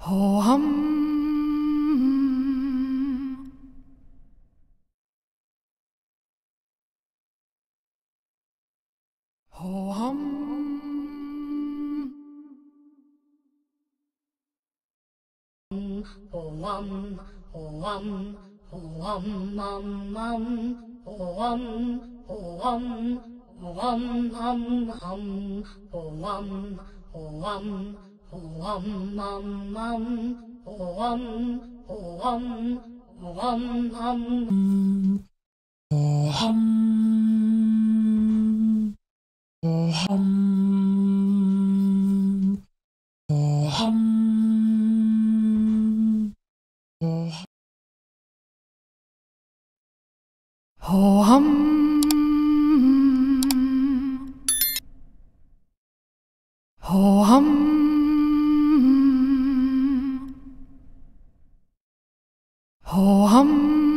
ho hum, ho hum, ho hum, ho hum, ho hum, hum, hum, ho hum, ho hum, ho hum, hum, hum, ho hum, ho hum, ho hum, hum, hum, ho hum, ho hum, ho hum, hum, ho hum, ho hum, ho hum, ho hum, ho hum, ho hum.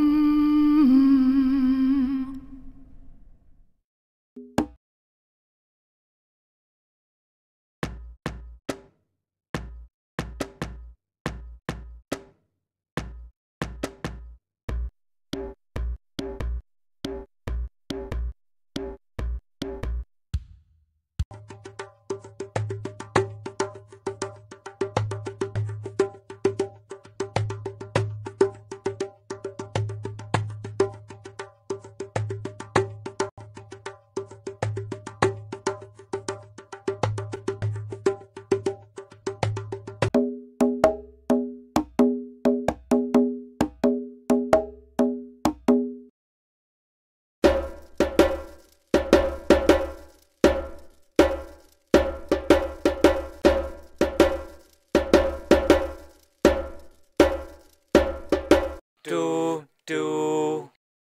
Do do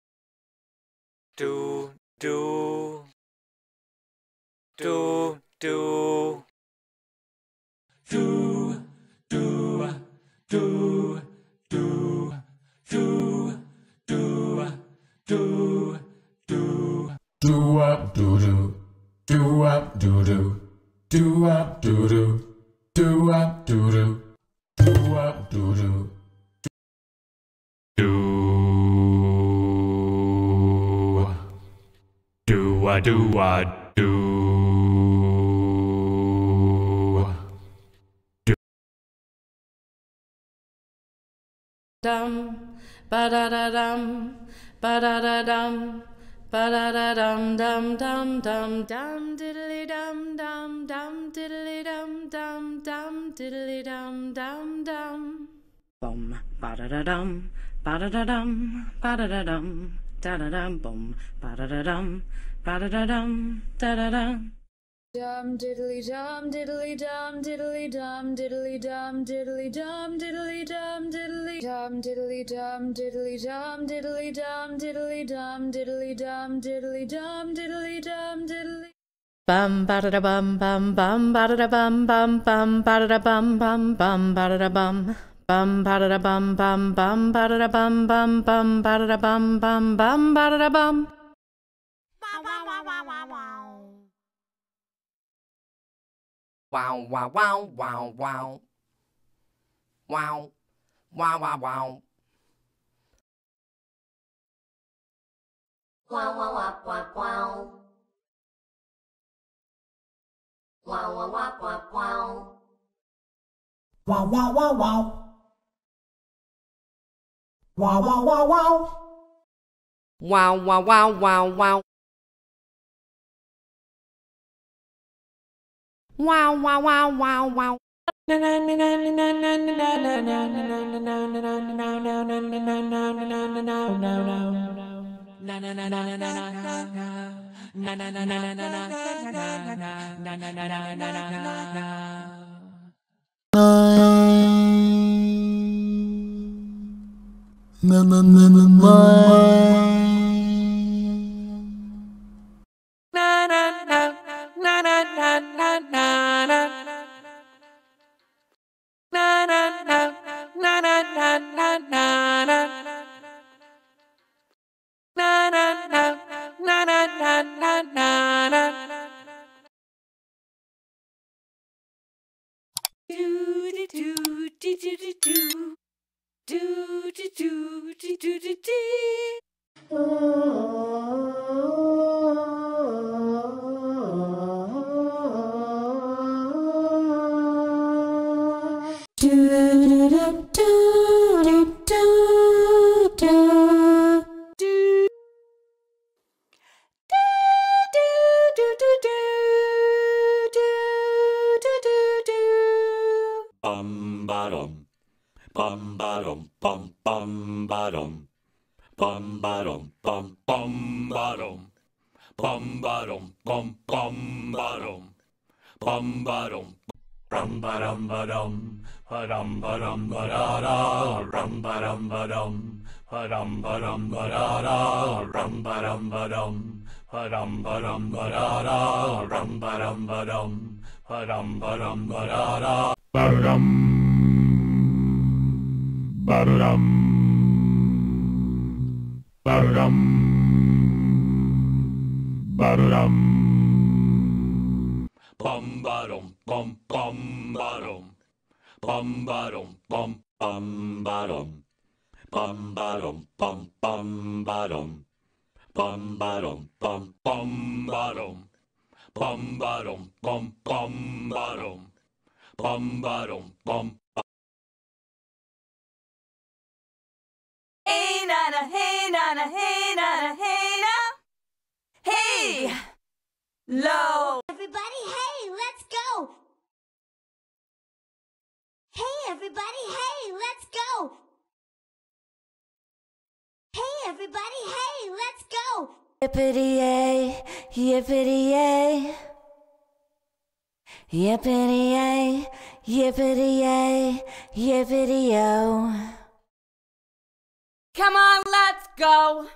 do do do do do do do do do do do do up do do up do do up do do up do do up do do do a do a do Dum ba da da dum ba da da dum ba da da dum dum dum dum dum diddly dum dum dum diddly dum dum dum diddly dum dum dum. Bum ba da da dum ba da da dum ba da da dum da da dum bum ba da da dum ba da da dum da da dum. Dum diddly dum diddly dum diddly dum diddly dum diddly dum diddly dum diddly dum diddly dum diddly dum diddly dum diddly dum diddly dum diddly dum diddly dum diddly. Bum ba da da bum bum bum ba da da bum bum bum ba da da bum bum bum ba da da bum bum ba da da bum bum bum ba da da bum bum bum ba da da bum bum bum ba da da bum. Wow, wow, wow, wow, wow. Wow, wow, wow, wow. Wow, wow, wow, wow, wow. Wow, wow, wow, wow, wow. Wow, wow, wow, wow. Wow, wow, wow, wow. Wow, wow, wow, wow, wow. Wow, wow, wow, wow, wow. Bum bottom, bum bottom, bum bum bottom, bum bottom, bum bum bottom, bum bottom, bum bum bottom, bum bottom. Rum ba dum ba dum, ba dum ba dum ba da da. Rum ba dum ba dum, ba dum ba dum ba da da. Rum ba dum ba dum, ba dum ba dum ba da da. Rum ba dum ba dum, ba dum ba dum ba da da. Ba-da-dum. Ba-da-dum. Ba-da-dum. Ba-da-dum. Bum bottom, bum bum bottom, bum bottom, bum bum bottom, bum bottom, bum bum bottom, bum bottom, bum bum bottom, bum bottom, bum bum bottom, bum bottom, bum. Hey nana, hey nana, hey nana, hey na. Hey, low. Everybody, hey, let's go! Hey, everybody, hey, let's go! Hey, everybody, hey, let's go! Yippity-yay, yippity-yay. Yippity-yay, yippity-yay, yippity-yo. Come on, let's go.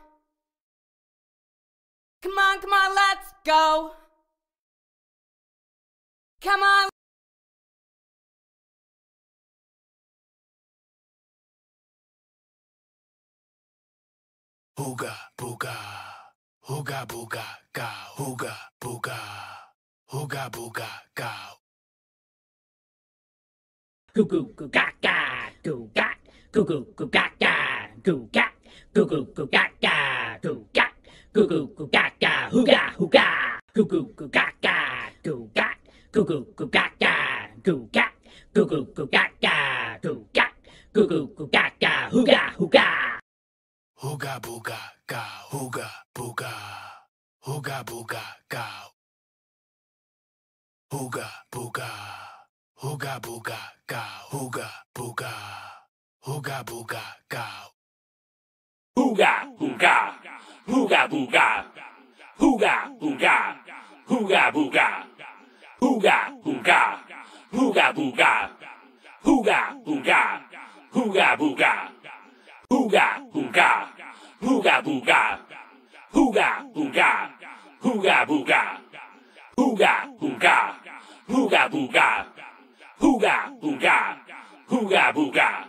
Come on, let's go. Come on. Hooga booga, hooga booga ga, hooga booga, hooga booga ga. Goo goo goo gaga, goo gag, goo goo goo gaga, goo gag, goo goo goo gaga, goo gag, goo goo goo gaga, hooga hooga, goo goo goo gaga, goo gag, goo goo goo gaga, goo gag, goo goo goo gaga, goo gag, goo goo goo gaga, hooga hooga. Hooga booga ga, hooga booga, hooga booga ga. Hooga booga, hooga booga ga, hooga booga, hooga booga ga. Hooga hooga, hooga booga, hooga booga, hooga booga, hooga hooga, hooga booga, hooga hooga, hooga booga. Hooga hooga, hooga booga, hooga hooga, hooga booga, hooga hooga, hooga booga, hooga hooga, hooga booga.